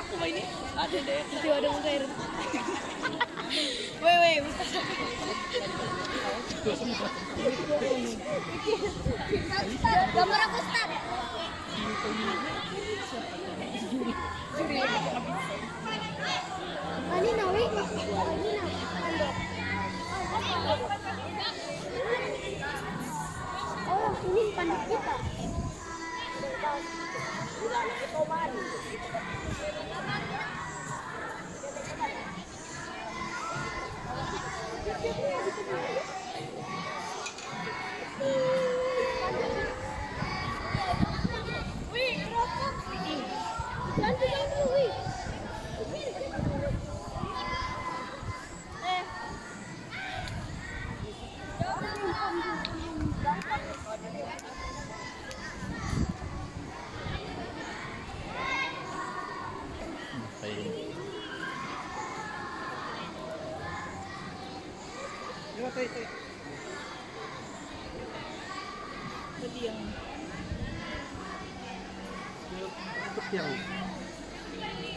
Rumah ini ada deh. Itu ada muter. Weh, gambar aku start. Ani nawi, oh, ini pandai kita. Tadi yang